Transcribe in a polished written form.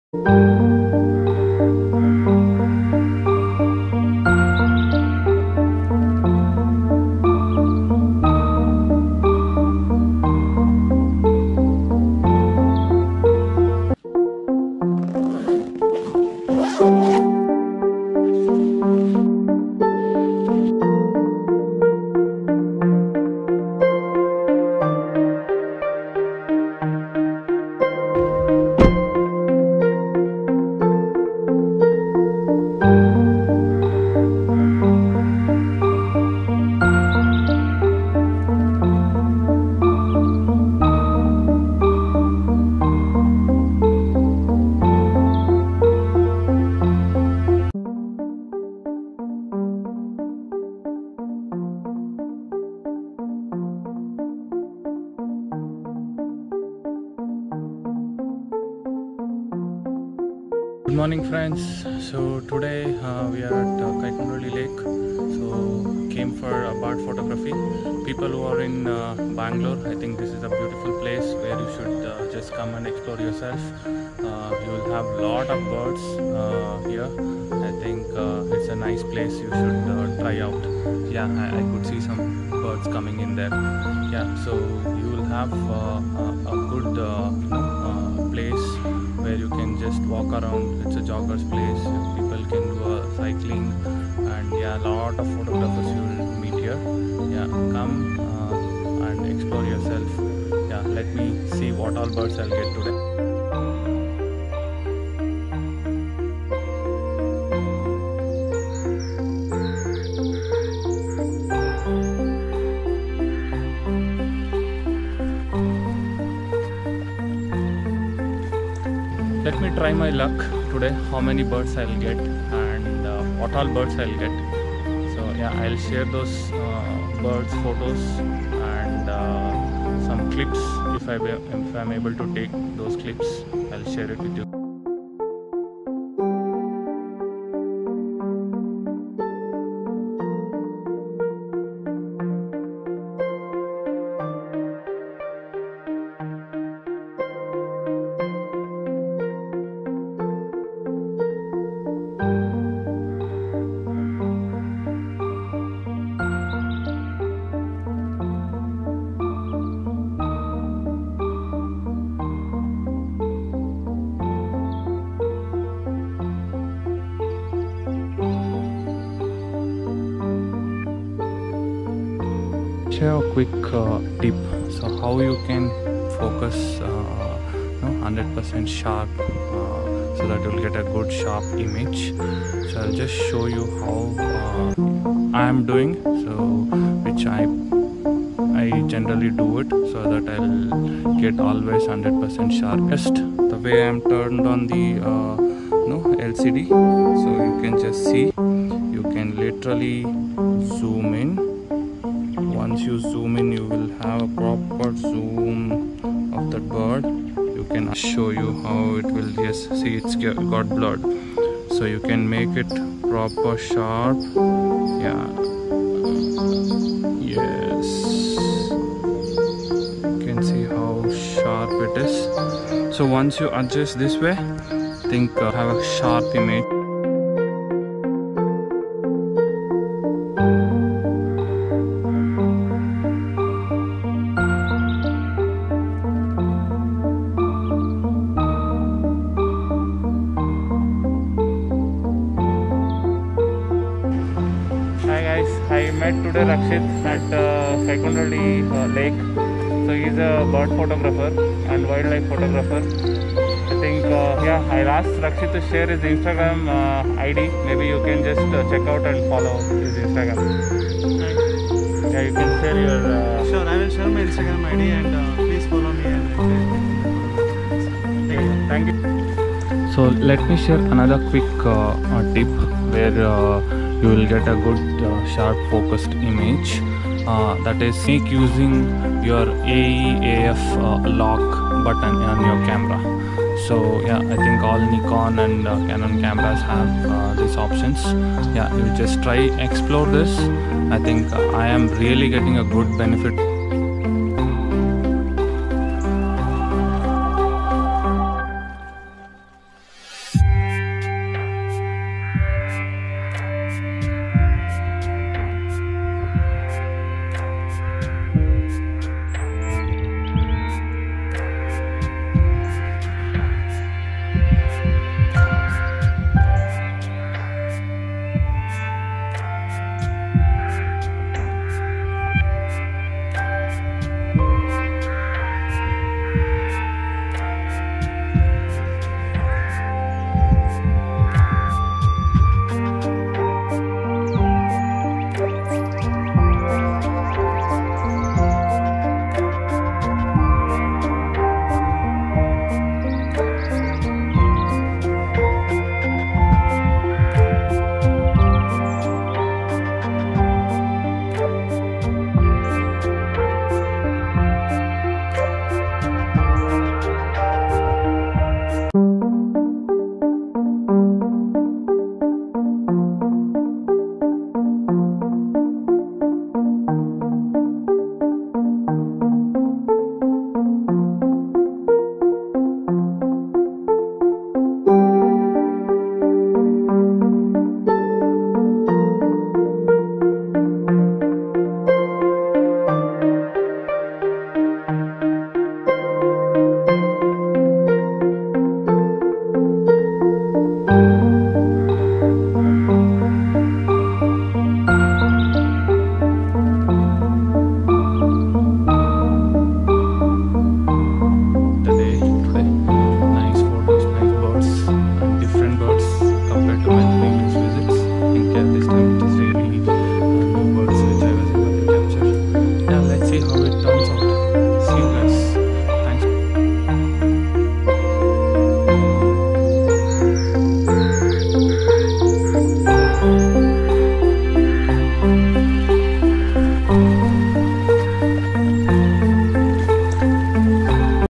Good morning, friends. So today we are at Kaikondrahalli Lake. So came for bird photography. People who are in Bangalore, I think this is a beautiful place where you should just come and explore yourself. You will have lot of birds here. I think it's a nice place. You should try out. Yeah, I could see some birds coming in there. Yeah, so you will have a good place where you can just walk around. It's a jogger's place. People can do cycling, and yeah, a lot of photographers you will meet here. Yeah, come and explore yourself. Yeah, let me see what all birds I'll get today. Let me try my luck today, how many birds I'll get and what all birds I'll get. So yeah, I'll share those birds photos and some clips. If I'm able to take those clips, I'll share it with you. Share a quick tip. So how you can focus 100% sharp so that you'll get a good sharp image. So I'll just show you how I am doing, so which I generally do it so that I'll get always 100% sharpest. The way I'm turned on the LCD, so you can just see, you can literally zoom in. Once you zoom in, you will have a proper zoom of that bird. You can show you how it will, yes, see, it's got blurred, so you can make it proper sharp. Yeah, yes, you can see how sharp it is. So once you adjust this way, I think have a sharp image. I met today Rakshith at Kaikondrahalli Lake. So he's a bird photographer and wildlife photographer. I think yeah, I'll ask Rakshith to share his Instagram ID. Maybe you can just check out and follow his Instagram. Right. Yeah, you can share your. Sure, I will share my Instagram ID and please follow me. And thank you. So let me share another quick tip where you will get a good sharp focused image. That is, make using your AEAF lock button on your camera. So yeah, I think all Nikon and Canon cameras have these options. Yeah, you just try explore this. I think I am really getting a good benefit